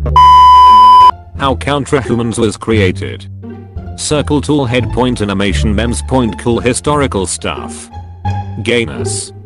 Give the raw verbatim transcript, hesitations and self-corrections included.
How Countryhumans was created. Circle tool head point animation memes point cool historical stuff. Gayness.